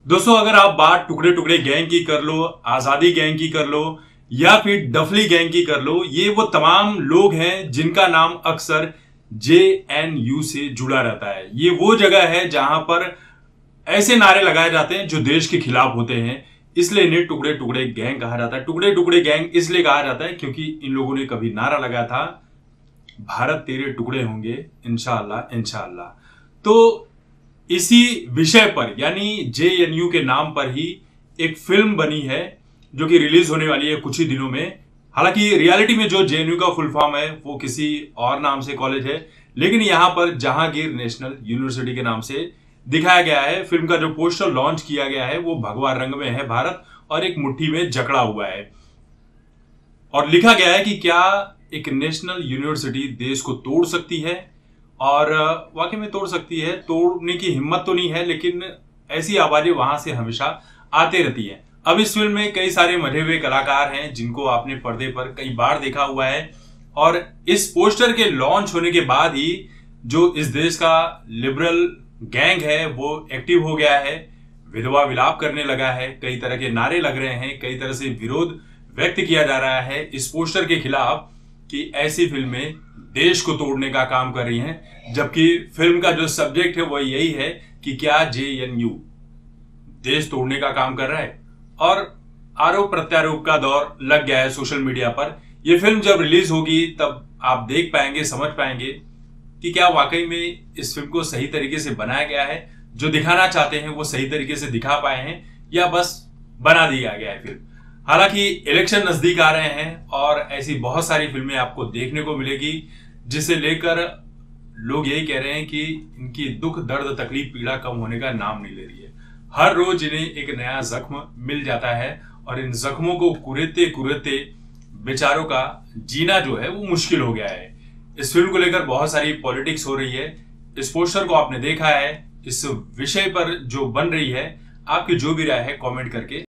दोस्तों, अगर आप बात टुकड़े टुकड़े गैंग की कर लो, आजादी गैंग की कर लो या फिर डफली गैंग की कर लो, ये वो तमाम लोग हैं जिनका नाम अक्सर JNU से जुड़ा रहता है। ये वो जगह है जहां पर ऐसे नारे लगाए जाते हैं जो देश के खिलाफ होते हैं, इसलिए इन्हें टुकड़े टुकड़े गैंग कहा जाता है। टुकड़े टुकड़े गैंग इसलिए कहा जाता है क्योंकि इन लोगों ने कभी नारा लगाया था, भारत तेरे टुकड़े होंगे इंशाअल्लाह इंशाअल्लाह। तो इसी विषय पर यानी JNU के नाम पर ही एक फिल्म बनी है जो कि रिलीज होने वाली है कुछ ही दिनों में। हालांकि रियलिटी में जो JNU का फुल फॉर्म है वो किसी और नाम से कॉलेज है, लेकिन यहां पर जहांगीर नेशनल यूनिवर्सिटी के नाम से दिखाया गया है। फिल्म का जो पोस्टर लॉन्च किया गया है वो भगवा रंग में है, भारत और एक मुट्ठी में जकड़ा हुआ है, और लिखा गया है कि क्या एक नेशनल यूनिवर्सिटी देश को तोड़ सकती है। और वाकई में तोड़ सकती है, तोड़ने की हिम्मत तो नहीं है, लेकिन ऐसी आवाजें वहां से हमेशा आते रहती हैं। अब इस फिल्म में कई सारे मरे हुए कलाकार हैं जिनको आपने पर्दे पर कई बार देखा हुआ है, और इस पोस्टर के लॉन्च होने के बाद ही जो इस देश का लिबरल गैंग है वो एक्टिव हो गया है, विधवा विलाप करने लगा है, कई तरह के नारे लग रहे हैं, कई तरह से विरोध व्यक्त किया जा रहा है इस पोस्टर के खिलाफ कि ऐसी फिल्में देश को तोड़ने का काम कर रही हैं, जबकि फिल्म का जो सब्जेक्ट है वो यही है कि क्या JNU देश तोड़ने का काम कर रहा है। और आरोप प्रत्यारोप का दौर लग गया है सोशल मीडिया पर। यह फिल्म जब रिलीज होगी तब आप देख पाएंगे, समझ पाएंगे कि क्या वाकई में इस फिल्म को सही तरीके से बनाया गया है, जो दिखाना चाहते हैं वो सही तरीके से दिखा पाए हैं, या बस बना दिया गया है फिल्म। हालांकि इलेक्शन नजदीक आ रहे हैं और ऐसी बहुत सारी फिल्में आपको देखने को मिलेगी जिसे लेकर लोग यही कह रहे हैं कि इनकी दुख दर्द तकलीफ पीड़ा कम होने का नाम नहीं ले रही है। हर रोज इन्हें एक नया जख्म मिल जाता है और इन जख्मों को कुरेदते कुरेदते बेचारों का जीना जो है वो मुश्किल हो गया है। इस फिल्म को लेकर बहुत सारी पॉलिटिक्स हो रही है। इस पोस्टर को आपने देखा है, इस विषय पर जो बन रही है, आपकी जो भी राय है कमेंट करके